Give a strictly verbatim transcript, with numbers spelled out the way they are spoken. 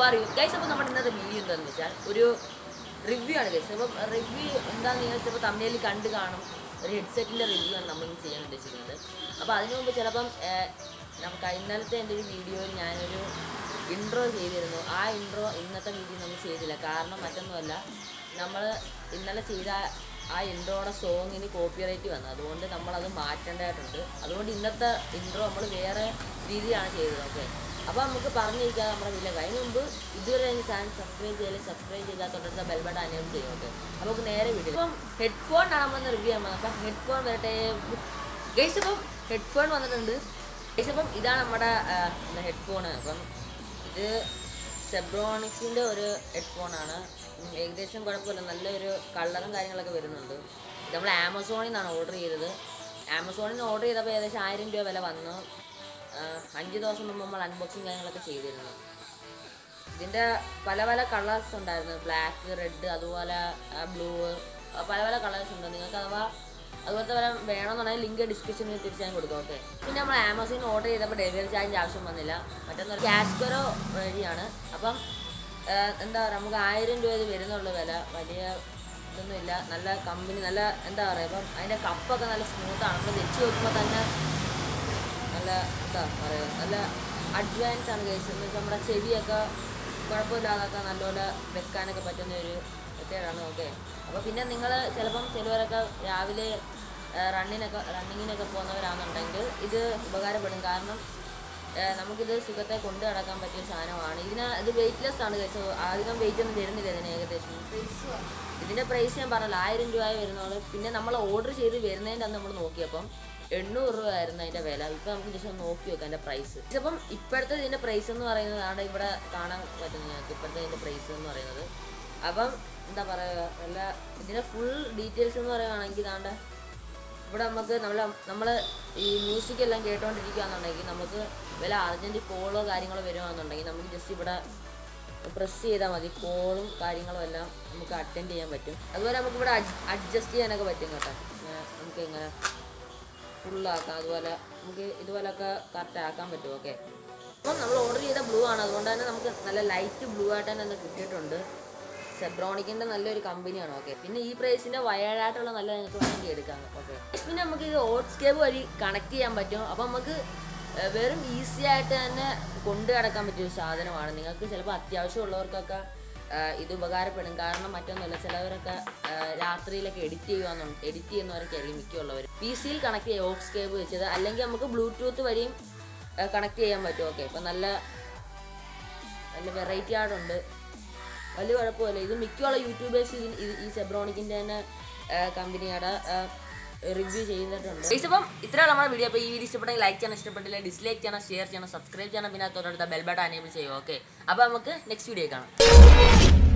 Are you guys? അപ്പോൾ നമ്മുടെ ഇന്നത്തെ വീഡിയോ എന്താണെന്ന് വെച്ചാൽ ഒരു റിവ്യൂ ആണ് ഗൈസ്. അപ്പം റിവ്യൂ എന്താണെന്ന് നിങ്ങൾ ചിലപ്പോൾ തമ്മിൽ കണ്ട് കാണും. ഒരു ഹെഡ്സെറ്റിൻ്റെ റിവ്യൂ ആണ് നമ്മൾ ചെയ്യാൻ ഉദ്ദേശിക്കുന്നത്. അപ്പോൾ അതിനു മുമ്പ് ചിലപ്പം നമുക്ക് ഇന്നലത്തെ എൻ്റെ ഒരു വീഡിയോയിൽ ഞാനൊരു ഇൻട്രോ ചെയ്തിരുന്നു. ആ ഇൻട്രോ ഇന്നത്തെ വീഡിയോ നമ്മൾ ചെയ്തില്ല. കാരണം മറ്റൊന്നുമല്ല, നമ്മൾ ഇന്നലെ ചെയ്ത ആ ഇൻട്രോയുടെ സോങ്ങിന് കോപ്പിറൈറ്റ് വന്നു. അതുകൊണ്ട് നമ്മളത് മാറ്റേണ്ടതായിട്ടുണ്ട്. അതുകൊണ്ട് ഇന്നത്തെ ഇൻട്രോ നമ്മൾ വേറെ രീതിയിലാണ് ചെയ്തത്. ഓക്കെ, അപ്പോൾ നമുക്ക് പറഞ്ഞിരിക്കാം നമ്മുടെ വീഡിയോ. അതിന് മുമ്പ് ഇതുവരെ എനിക്ക് ചാനൽ സബ്സ്ക്രൈബ് ചെയ്യല് സബ്സ്ക്രൈബ് ചെയ്താൽ തൊട്ടടുത്ത ബെൽ ബട്ടൺ അനേബിൾ ചെയ്യും. ഓക്കെ, അപ്പോൾ നമുക്ക് നേരെ വീഡിയോ. ഇപ്പം ഹെഡ്ഫോൺ ആണ് നമ്മൾ റിവ്യൂ ചെയ്യാൻ. അപ്പം ഹെഡ്ഫോൺ വരട്ടെ ഗൈസ്. അപ്പം ഹെഡ്ഫോൺ വന്നിട്ടുണ്ട് ഗൈസ്. അപ്പം ഇതാണ് നമ്മുടെ ഹെഡ്ഫോണ്. അപ്പം ഇത് സെബ്രോണിക്സിൻ്റെ ഒരു ഹെഡ്ഫോണാണ്. ഏകദേശം കുഴപ്പമില്ല, നല്ലൊരു കളറും കാര്യങ്ങളൊക്കെ വരുന്നുണ്ട്. ഇത് നമ്മൾ ആമസോണിൽ നിന്നാണ് ഓർഡർ ചെയ്തത്. ആമസോണിൽ നിന്ന് ഓർഡർ ചെയ്തപ്പോൾ ഏകദേശം ആയിരം രൂപ വില വന്നു. അഞ്ച് ദിവസം മുമ്പ് നമ്മൾ അൺബോക്സിങ് കാര്യങ്ങളൊക്കെ ചെയ്തിരുന്നു. ഇതിൻ്റെ പല പല കളേഴ്സ് ഉണ്ടായിരുന്നു. ബ്ലാക്ക്, റെഡ്, അതുപോലെ ബ്ലൂ, പല പല കളേഴ്സ് ഉണ്ട്. നിങ്ങൾക്ക് അഥവാ അതുപോലത്തെ വരെ വേണമെന്നുണ്ടെങ്കിൽ ലിങ്ക് ഡിസ്ക്രിപ്ഷനിൽ തിരിച്ചാൽ കൊടുക്കും. ഓക്കെ, പിന്നെ നമ്മൾ ആമസോണിൽ ഓർഡർ ചെയ്തപ്പോൾ ഡെലിവറി ചാർജിൻ്റെ ആവശ്യം വന്നില്ല. മറ്റൊന്ന് ക്യാഷ് കറോ വഴിയാണ്. അപ്പം എന്താ പറയുക, നമുക്ക് ആയിരം രൂപ ഇത് വരുന്നുള്ളൂ വില. വലിയ ഇതൊന്നുമില്ല. നല്ല കമ്പനി, നല്ല എന്താ പറയുക, ഇപ്പം അതിൻ്റെ കപ്പൊക്കെ നല്ല സ്മൂത്താണ്. നമ്മൾ വെച്ച് നോക്കുമ്പോൾ തന്നെ നല്ല എന്താ പറയുക, നല്ല അഡ്വാൻസ് ആണ് കേസ്. എന്ന് വെച്ചാൽ നമ്മുടെ ചെവിയൊക്കെ കുഴപ്പമില്ലാതൊക്കെ നല്ലപോലെ വെക്കാനൊക്കെ പറ്റുന്ന ഒരു മെത്തേഡാണ്. ഓക്കെ, അപ്പോൾ പിന്നെ നിങ്ങൾ ചിലപ്പം ചിലവരൊക്കെ രാവിലെ റണ്ണിനൊക്കെ റണ്ണിങ്ങിനൊക്കെ പോകുന്നവരാണെന്നുണ്ടെങ്കിൽ ഇത് ഉപകാരപ്പെടും. കാരണം നമുക്കിത് സുഖത്തെ കൊണ്ട് നടക്കാൻ പറ്റിയ സാധനമാണ്. ഇതിന് ഇത് വെയ്റ്റ്ലെസ് ആണ് കേസ്. അധികം വെയിറ്റ് ഒന്നും വരുന്നില്ല ഇതിന്. ഏകദേശം ഇതിൻ്റെ പ്രൈസ് ഞാൻ പറഞ്ഞല്ലോ, ആയിരം രൂപയായി വരുന്നുള്ളൂ. പിന്നെ നമ്മൾ ഓർഡർ ചെയ്ത് വരുന്നതിൻ്റെ അന്ന് നമ്മൾ നോക്കിയപ്പം എണ്ണൂറ് രൂപ ആയിരുന്നു അതിൻ്റെ വില. ഇപ്പം നമുക്ക് ജസ്റ്റ് ഒന്ന് നോക്കി നോക്കാം അതിൻ്റെ പ്രൈസ്. ഇപ്പം ഇപ്പോഴത്തെ ഇതിൻ്റെ പ്രൈസ് എന്ന് പറയുന്നതാണ് ഇവിടെ കാണാൻ പറ്റുന്നത് ഞങ്ങൾക്ക്. ഇപ്പോഴത്തെ ഇതിൻ്റെ പ്രൈസ് എന്ന് പറയുന്നത് അപ്പം എന്താ പറയുക, നല്ല ഇതിൻ്റെ ഫുൾ ഡീറ്റെയിൽസ് എന്ന് പറയുകയാണെങ്കിൽ ഇതാണ്ട് ഇവിടെ നമുക്ക് നമ്മൾ നമ്മൾ ഈ മ്യൂസിക് എല്ലാം കേട്ടുകൊണ്ടിരിക്കുകയാണെന്നുണ്ടെങ്കിൽ നമുക്ക് വല്ല അർജൻറ്റ് കോളോ കാര്യങ്ങളോ വരുവാണെന്നുണ്ടെങ്കിൽ നമുക്ക് ജസ്റ്റ് ഇവിടെ പ്രസ് ചെയ്താൽ മതി. കോളും കാര്യങ്ങളും എല്ലാം നമുക്ക് അറ്റൻഡ് ചെയ്യാൻ പറ്റും. അതുപോലെ നമുക്കിവിടെ അഡ്ജസ്റ്റ് ചെയ്യാനൊക്കെ പറ്റും കേട്ടോ. നമുക്ക് ഇങ്ങനെ ഫുള്ളാക്കാം. അതുപോലെ നമുക്ക് ഇതുപോലെയൊക്കെ കറക്റ്റ് ആക്കാൻ പറ്റും. ഓക്കെ, അപ്പം നമ്മൾ ഓർഡർ ചെയ്ത ബ്ലൂ ആണ്. അതുകൊണ്ട് തന്നെ നമുക്ക് നല്ല ലൈറ്റ് ബ്ലൂ ആയിട്ട് തന്നെ കിട്ടിയിട്ടുണ്ട്. സെബ്രോണിക്കിൻ്റെ നല്ലൊരു കമ്പനിയാണ്. ഓക്കെ, പിന്നെ ഈ പ്രൈസിൻ്റെ വയറായിട്ടുള്ള നല്ല നിങ്ങൾക്ക് വേണമെങ്കിൽ എടുക്കാം. ഓക്കെ, പിന്നെ നമുക്ക് ഇത് ഓട്സ്കേപ്പ് വഴി കണക്ട് ചെയ്യാൻ പറ്റും. അപ്പം നമുക്ക് വെറും ഈസി ആയിട്ട് തന്നെ കൊണ്ടു നടക്കാൻ പറ്റിയ ഒരു സാധനമാണ്. നിങ്ങൾക്ക് ചിലപ്പോൾ അത്യാവശ്യമുള്ളവർക്കൊക്കെ ഇത് ഉപകാരപ്പെടും. കാരണം മറ്റൊന്നുമില്ല, ചിലവരൊക്കെ രാത്രിയിലൊക്കെ എഡിറ്റ് ചെയ്യുവാന്നുണ്ട് എഡിറ്റ് ചെയ്യുന്നവരൊക്കെ ആയിരിക്കും മിക്കുള്ളവർ പി സിയിൽ കണക്ട് ചെയ്യുക ഓക്സ് കേബിൾ വെച്ചത്. അല്ലെങ്കിൽ നമുക്ക് ബ്ലൂടൂത്ത് വഴിയും കണക്ട് ചെയ്യാൻ പറ്റും. ഓക്കെ, ഇപ്പം നല്ല നല്ല വെറൈറ്റി ആയിട്ടുണ്ട്. വലിയ കുഴപ്പമില്ല. ഇത് മിക്കുള്ള യൂട്യൂബേഴ്സ് ഈ സെബ്രോണിക്കിൻ്റെ തന്നെ കമ്പനിയുടെ റിവ്യൂ ചെയ്തിട്ടുണ്ട്. ഇപ്പം ഇത്രയുള്ള നമ്മുടെ വീഡിയോ. അപ്പോൾ ഈ വീഡിയോ ഇഷ്ടപ്പെട്ടെങ്കിൽ ലൈക്ക് ചെയ്യണം, ഇഷ്ടപ്പെട്ടില്ല ഡിസ്ലൈക്ക് ചെയ്യണം, ഷെയർ ചെയ്യണം, സബ്സ്ക്രൈബ് ചെയ്യണം, പിന്നെ തൊട്ടടുത്ത ബെൽ ബട്ടൺ എനേബിൾ ചെയ്യുക. ഓക്കെ, അപ്പോൾ നമുക്ക് നെക്സ്റ്റ് വീഡിയോ കാണാം.